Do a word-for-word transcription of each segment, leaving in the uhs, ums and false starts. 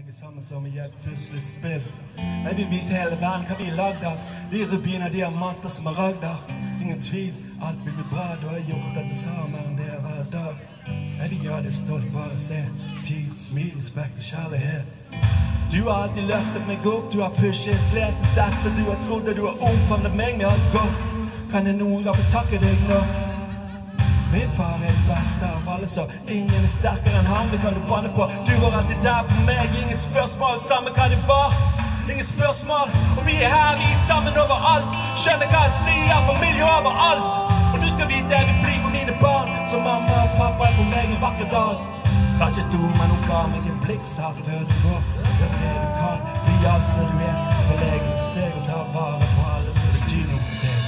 legger sammen som i et puslespill. Jeg vil vise hele verden hva vi er lagd av. Vi er rubiner, diamanter, smaragder. Ingen tvil, alt vil bli bra. Du har gjort at du sa mer enn det hver dag. Jeg vil gjøre det stolt, bare se. Tid, smil, respekt og kjærlighet. Du har alltid løftet meg opp. Du har pushet, slet og sett. Og du har trodd at du har omfavnet meg med alt godt. Kan jeg noen gang få takke deg nok? Min far er den beste av alle, så ingen er sterkere enn ham. Det kan du banne på. Du var alltid der for meg. Ingen spørsmål, samme hva det var. Ingen spørsmål, og vi er her, vi er sammen overalt. Skjønner hva jeg sier, familie overalt. Og du skal vite jeg vil bli for mine barn. Så mamma og pappa er for meg en vakker dag. Sa ikke et ord, men hun ga meg en blikk. Sa før du går, gjør det du kan. Bli alt som du er, for legen et steg. Og ta vare på alle som betyr noe for deg.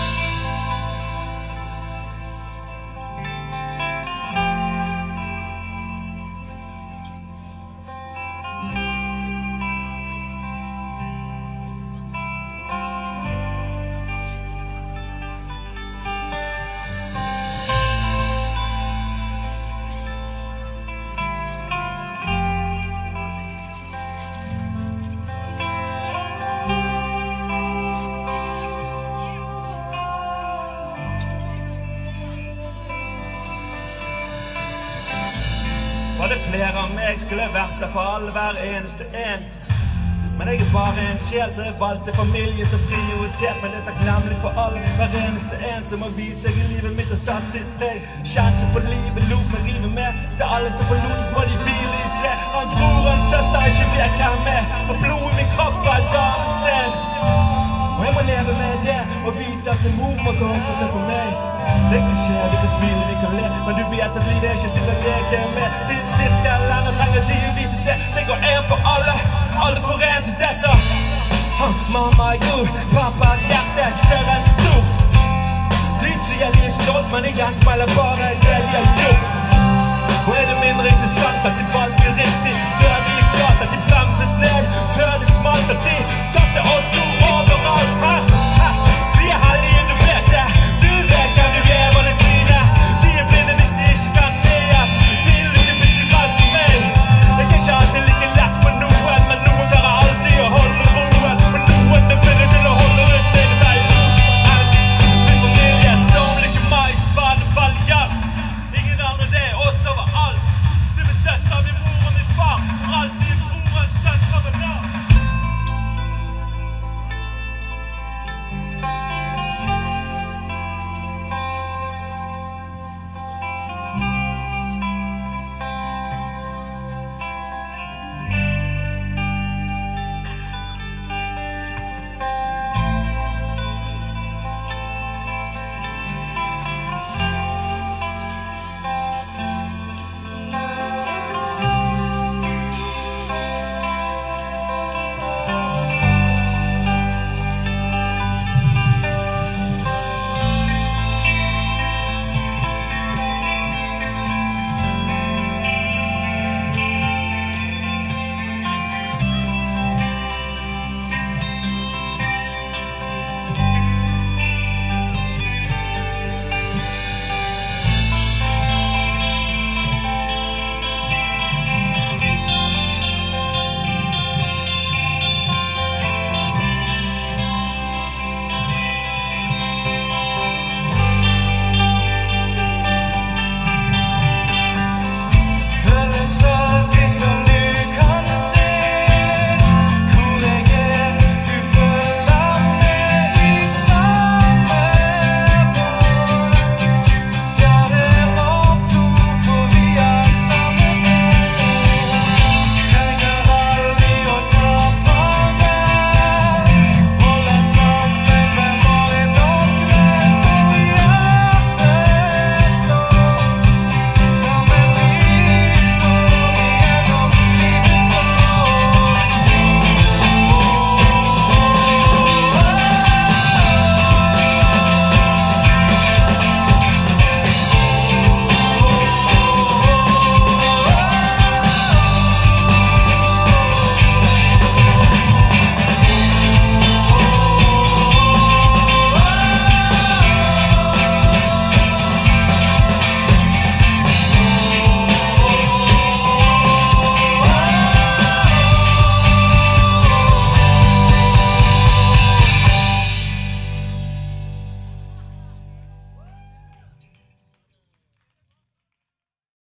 Var det flere av meg skulle vært der for alle, hver eneste en. Men jeg er bare en sjel, så jeg valgte familie som prioritet. Men jeg er takknemlig for alle, hver eneste en som har vist seg i livet mitt og satt sitt preg. Kjente på livet, lot meg rive med. Til alle som forlot oss, må de hvile i fred. Han bror og en søster er ikke vet hvem er. Og blod i min kropp fra et annet sted. Og jeg må leve med det, og vite at en mor måtte ofre seg for meg. Det er ikke skjer, vi kan smile, vi kan le. Men du vet at livet er ikke til å leke med. Til cirka land og trenger de å vite det. Det går en for alle, alle for en til det. Så mamma er god, pappas hjerte er større enn stor. De sier de er stolt, men igjen spiller bare det de har gjort.